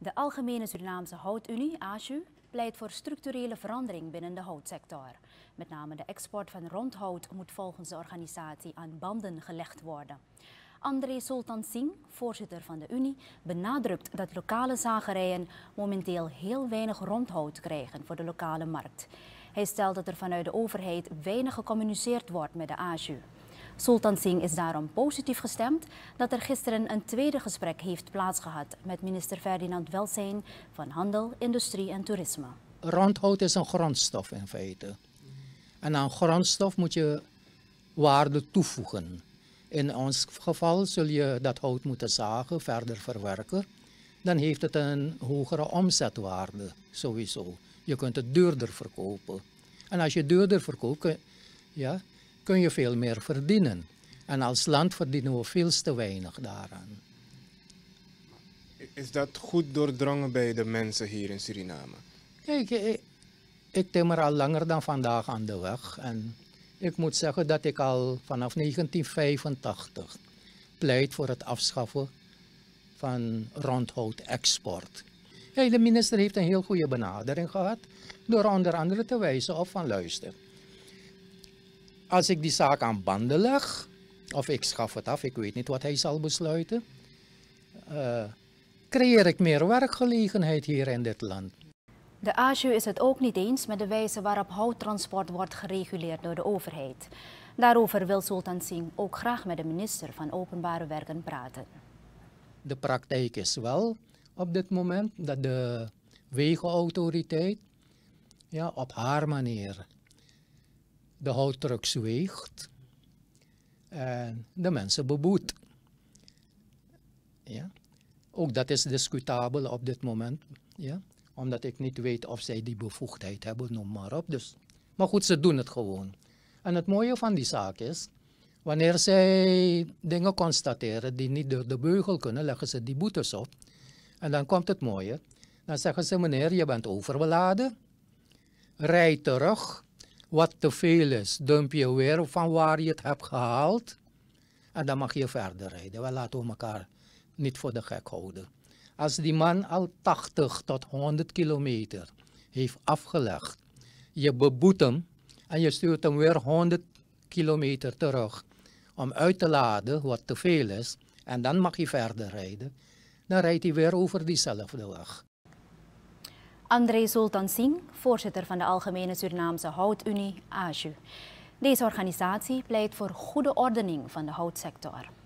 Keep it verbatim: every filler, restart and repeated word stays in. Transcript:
De Algemene Surinaamse Houtunie, A S U, pleit voor structurele verandering binnen de houtsector. Met name de export van rondhout moet volgens de organisatie aan banden gelegd worden. André Sultan Singh, voorzitter van de Unie, benadrukt dat lokale zagerijen momenteel heel weinig rondhout krijgen voor de lokale markt. Hij stelt dat er vanuit de overheid weinig gecommuniceerd wordt met de A S U. Sultan Singh is daarom positief gestemd dat er gisteren een tweede gesprek heeft plaatsgehad met minister Ferdinand Welsijn van Handel, Industrie en Toerisme. Rondhout is een grondstof in feite. En aan grondstof moet je waarde toevoegen. In ons geval zul je dat hout moeten zagen, verder verwerken. Dan heeft het een hogere omzetwaarde, sowieso. Je kunt het duurder verkopen. En als je duurder verkoopt, kun, ja, kun je veel meer verdienen. En als land verdienen we veel te weinig daaraan. Is dat goed doordrongen bij de mensen hier in Suriname? Kijk, ik, ik timmer al langer dan vandaag aan de weg. En ik moet zeggen dat ik al vanaf negentien vijfentachtig pleit voor het afschaffen van rondhout-export. Ja, de minister heeft een heel goede benadering gehad door onder andere te wijzen op van luister. Als ik die zaak aan banden leg, of ik schaf het af, ik weet niet wat hij zal besluiten, uh, creëer ik meer werkgelegenheid hier in dit land. De A S U is het ook niet eens met de wijze waarop houttransport wordt gereguleerd door de overheid. Daarover wil Sultan Singh ook graag met de minister van Openbare Werken praten. De praktijk is wel op dit moment dat de wegenautoriteit ja, op haar manier de houttrucks weegt en de mensen beboet. Ja. Ook dat is discutabel op dit moment, ja. Omdat ik niet weet of zij die bevoegdheid hebben, noem maar op. Dus, maar goed, ze doen het gewoon. En het mooie van die zaak is, wanneer zij dingen constateren die niet door de beugel kunnen, leggen ze die boetes op. En dan komt het mooie. Dan zeggen ze, meneer, je bent overbeladen. Rijd terug. Wat te veel is, dump je weer van waar je het hebt gehaald. En dan mag je verder rijden. We laten we elkaar niet voor de gek houden. Als die man al tachtig tot honderd kilometer heeft afgelegd, je beboet hem en je stuurt hem weer honderd kilometer terug om uit te laden wat te veel is, en dan mag hij verder rijden, dan rijdt hij weer over diezelfde weg. André Sultan Singh, voorzitter van de Algemene Surinaamse Houtunie, A S U. Deze organisatie pleit voor goede ordening van de houtsector.